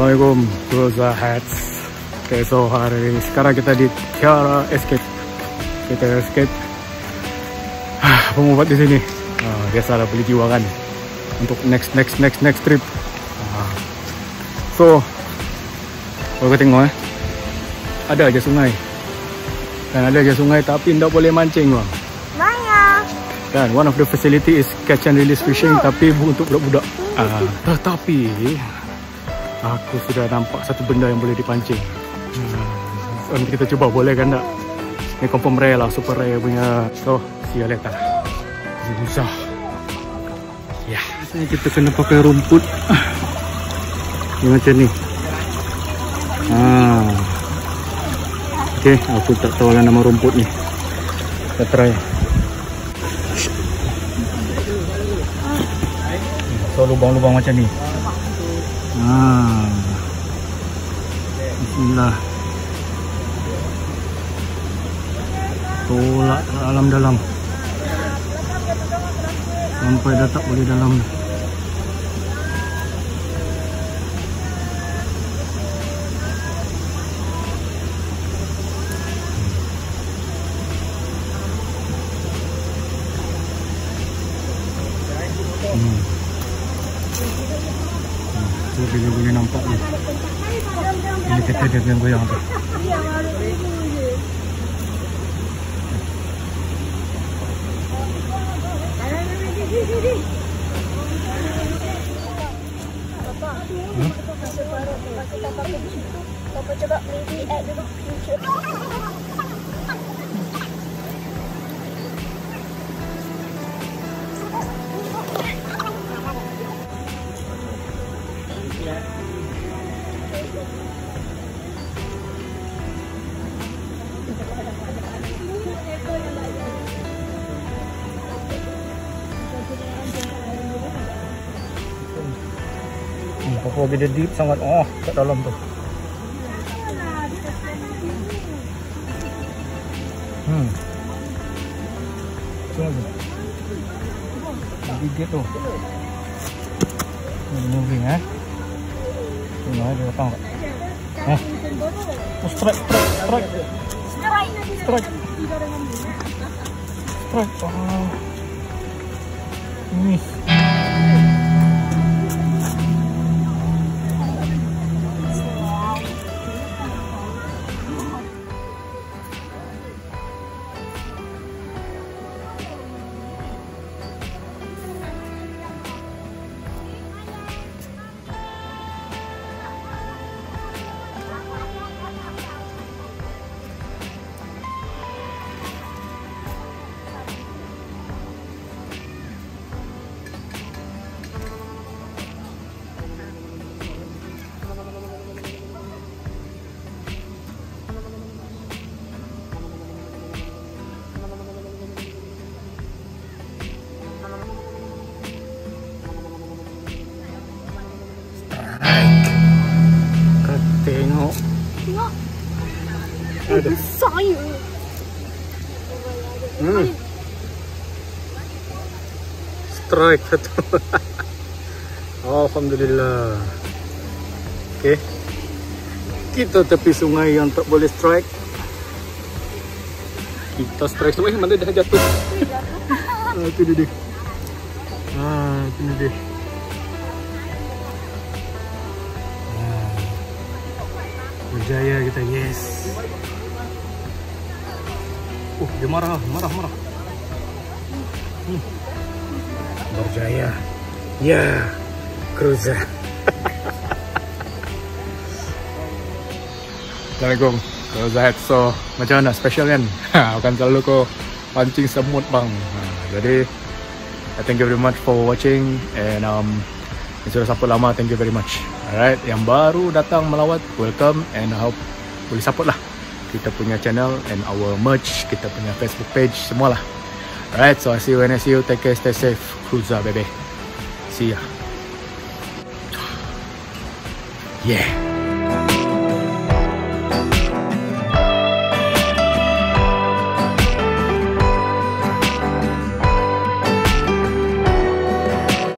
Assalamualaikum, Cruiser Hats. Okay, so sekarang kita di Tiara Escape. Kita escape. Apa mau buat di sini? Biasalah beli jiwa kan untuk next trip. So kalau kau tengok ada aja sungai. Dan ada aja sungai tapi tidak boleh mancing bang. Maya. Dan one of the facility is catch and release fishing tapi untuk budak-budak. Tetapi aku sudah nampak satu benda yang boleh dipancing. Nanti kita cuba, boleh kan tak? Ini confirm rare lah, super rare punya. So, see you later. Susah. Ya, ini kita kena pakai rumput. Ini macam ni. Okay, aku tak tahu lah nama rumput ni. Kita try. So, lubang-lubang macam ni. Bismillah. Tolak dalam-dalam sampai dah tak boleh dalam. Bila boleh nampak ni, ini kata dia goyang tu. Papa coba maybe add dulu. Pokok dia deep sangat. Oh, kat dalam tu. Tunggu. Gigit tu. Moving Tengok dia datang tak? Strike. Miss. Tengok. Ada saya. Strike satu. Alhamdulillah. Okay. Kita tepi sungai yang tak boleh strike. Kita strike sungai mana dah jatuh. Itu dia. Itu dia. Berjaya kita, yes. Dia marah. Berjaya. Ya, Cruiser. Assalamualaikum, Cruiser Hats. So, macam mana special kan? Bukan selalu kau pancing semut bang. Jadi, thank you very much for watching. And yang sudah support lama, thank you very much. Alright, yang baru datang melawat, welcome, and I hope boleh support lah kita punya channel and our merch, kita punya Facebook page, semualah. Alright, so I see you when I see you. Take care, stay safe, Cruiser baby. See ya. Yeah.